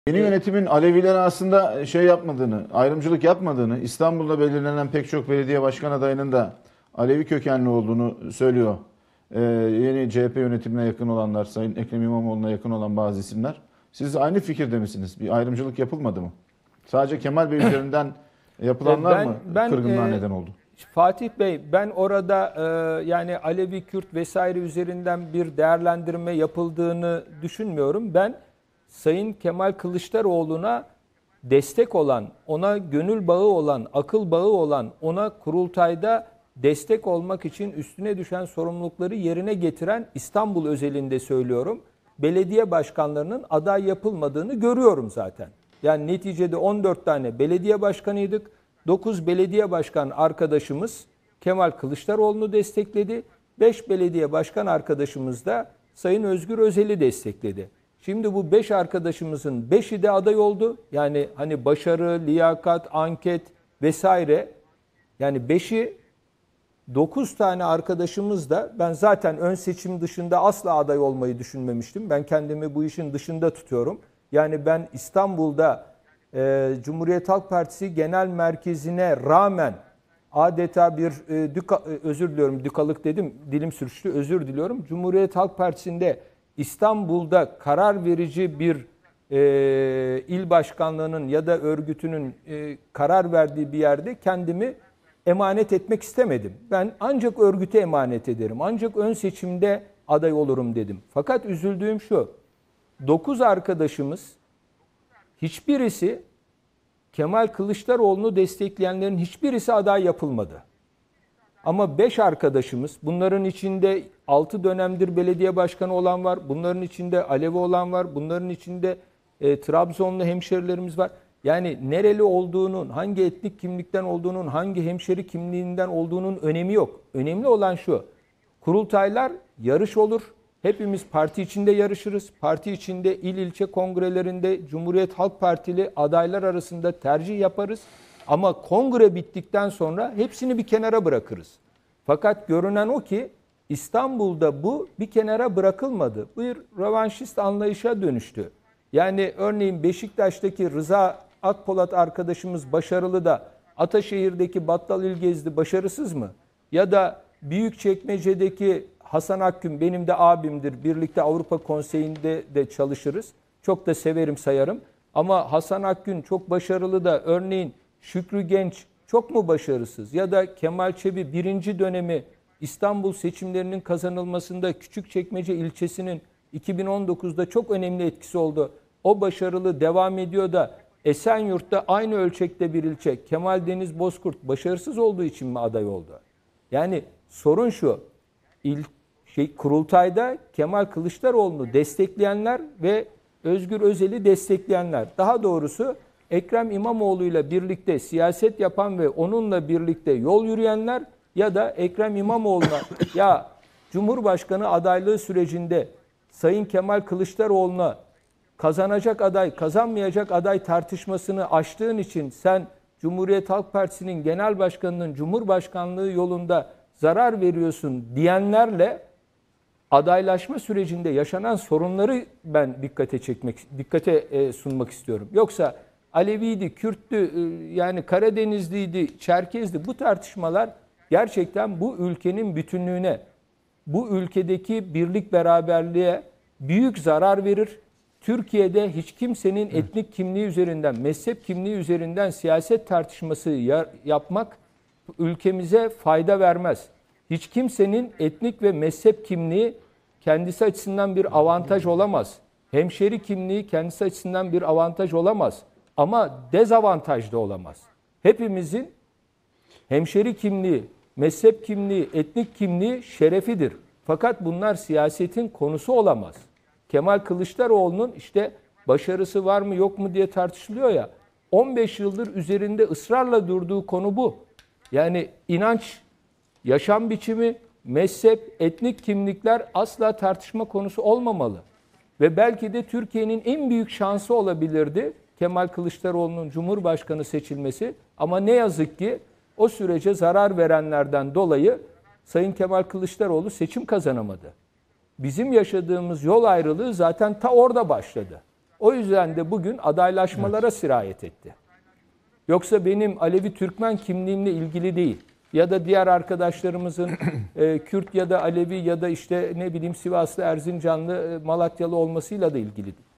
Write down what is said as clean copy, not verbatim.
Yeni yönetimin Alevilere aslında şey yapmadığını, ayrımcılık yapmadığını, İstanbul'da belirlenen pek çok belediye başkan adayının da Alevi kökenli olduğunu söylüyor. Yeni CHP yönetimine yakın olanlar, Sayın Ekrem İmamoğlu'na yakın olan bazı isimler. Siz aynı fikirde misiniz? Bir ayrımcılık yapılmadı mı? Sadece Kemal Bey üzerinden yapılanlar mı kırgınlığa neden oldu? Fatih Bey, ben orada yani Alevi, Kürt vesaire üzerinden bir değerlendirme yapıldığını düşünmüyorum. Ben Sayın Kemal Kılıçdaroğlu'na destek olan, ona gönül bağı olan, akıl bağı olan, ona kurultayda destek olmak için üstüne düşen sorumlulukları yerine getiren, İstanbul özelinde söylüyorum, belediye başkanlarının aday yapılmadığını görüyorum zaten. Yani neticede 14 tane belediye başkanıydık. 9 belediye başkan arkadaşımız Kemal Kılıçdaroğlu'nu destekledi. 5 belediye başkan arkadaşımız da Sayın Özgür Özel'i destekledi. Şimdi bu 5 arkadaşımızın 5'i de aday oldu. Yani hani başarı, liyakat, anket vesaire. Yani 5'i 9 tane arkadaşımız da, ben zaten ön seçim dışında asla aday olmayı düşünmemiştim. Ben kendimi bu işin dışında tutuyorum. Yani ben İstanbul'da Cumhuriyet Halk Partisi Genel Merkezi'ne rağmen adeta bir özür diliyorum, dükalık dedim, dilim sürçtü, özür diliyorum. Cumhuriyet Halk Partisi'nde İstanbul'da karar verici bir il başkanlığının ya da örgütünün karar verdiği bir yerde kendimi emanet etmek istemedim. Ben ancak örgüte emanet ederim, ancak ön seçimde aday olurum dedim. Fakat üzüldüğüm şu, 9 arkadaşımız, hiçbirisi, Kemal Kılıçdaroğlu'nu destekleyenlerin hiçbirisi aday yapılmadı. Ama 5 arkadaşımız, bunların içinde 6 dönemdir belediye başkanı olan var, bunların içinde Alevi olan var, bunların içinde Trabzonlu hemşerilerimiz var. Yani nereli olduğunun, hangi etnik kimlikten olduğunun, hangi hemşeri kimliğinden olduğunun önemi yok. Önemli olan şu, kurultaylar yarış olur. Hepimiz parti içinde yarışırız. Parti içinde il ilçe kongrelerinde Cumhuriyet Halk Partili adaylar arasında tercih yaparız. Ama kongre bittikten sonra hepsini bir kenara bırakırız. Fakat görünen o ki İstanbul'da bu bir kenara bırakılmadı. Bir rövanşist anlayışa dönüştü. Yani örneğin Beşiktaş'taki Rıza Akpolat arkadaşımız başarılı da Ataşehir'deki Battal İlgezdi başarısız mı? Ya da Büyükçekmece'deki Hasan Akgün benim de abimdir. Birlikte Avrupa Konseyi'nde de çalışırız. Çok da severim, sayarım. Ama Hasan Akgün çok başarılı da örneğin Şükrü Genç çok mu başarısız? Ya da Kemal Çebi birinci dönemi İstanbul seçimlerinin kazanılmasında Küçükçekmece ilçesinin 2019'da çok önemli etkisi oldu. O başarılı devam ediyor da Esenyurt'ta aynı ölçekte bir ilçe Kemal Deniz Bozkurt başarısız olduğu için mi aday oldu? Yani sorun şu, kurultayda Kemal Kılıçdaroğlu'nu destekleyenler ve Özgür Özel'i destekleyenler, daha doğrusu Ekrem İmamoğlu'yla birlikte siyaset yapan ve onunla birlikte yol yürüyenler ya da Ekrem İmamoğlu'na ya Cumhurbaşkanı adaylığı sürecinde Sayın Kemal Kılıçdaroğlu'na kazanacak aday, kazanmayacak aday tartışmasını açtığın için sen Cumhuriyet Halk Partisi'nin genel başkanının Cumhurbaşkanlığı yolunda zarar veriyorsun diyenlerle adaylaşma sürecinde yaşanan sorunları ben dikkate sunmak istiyorum. Yoksa Aleviydi, Kürttü, yani Karadenizliydi, Çerkezdi, bu tartışmalar gerçekten bu ülkenin bütünlüğüne, bu ülkedeki birlik beraberliğe büyük zarar verir. Türkiye'de hiç kimsenin etnik kimliği üzerinden, mezhep kimliği üzerinden siyaset tartışması yapmak ülkemize fayda vermez. Hiç kimsenin etnik ve mezhep kimliği kendisi açısından bir avantaj olamaz. Hemşeri kimliği kendisi açısından bir avantaj olamaz. Ama dezavantaj da olamaz. Hepimizin hemşeri kimliği, mezhep kimliği, etnik kimliği şerefidir. Fakat bunlar siyasetin konusu olamaz. Kemal Kılıçdaroğlu'nun işte başarısı var mı yok mu diye tartışılıyor ya. 15 yıldır üzerinde ısrarla durduğu konu bu. Yani inanç, yaşam biçimi, mezhep, etnik kimlikler asla tartışma konusu olmamalı. Ve belki de Türkiye'nin en büyük şansı olabilirdi Kemal Kılıçdaroğlu'nun Cumhurbaşkanı seçilmesi. Ama ne yazık ki o sürece zarar verenlerden dolayı Sayın Kemal Kılıçdaroğlu seçim kazanamadı. Bizim yaşadığımız yol ayrılığı zaten ta orada başladı. O yüzden de bugün adaylaşmalara sirayet etti. Yoksa benim Alevi Türkmen kimliğimle ilgili değil. Ya da diğer arkadaşlarımızın Kürt ya da Alevi ya da işte ne bileyim Sivaslı, Erzincanlı, Malatyalı olmasıyla da ilgili değil.